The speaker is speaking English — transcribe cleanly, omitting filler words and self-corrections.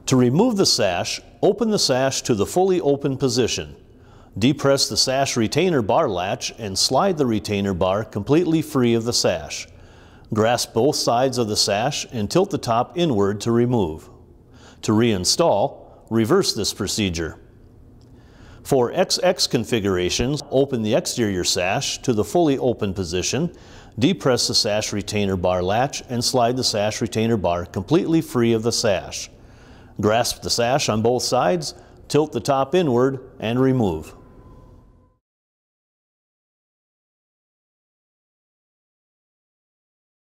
To remove the sash, open the sash to the fully open position. Depress the sash retainer bar latch and slide the retainer bar completely free of the sash. Grasp both sides of the sash and tilt the top inward to remove. To reinstall, reverse this procedure. For XX configurations, open the exterior sash to the fully open position, depress the sash retainer bar latch and slide the sash retainer bar completely free of the sash. Grasp the sash on both sides, tilt the top inward and remove.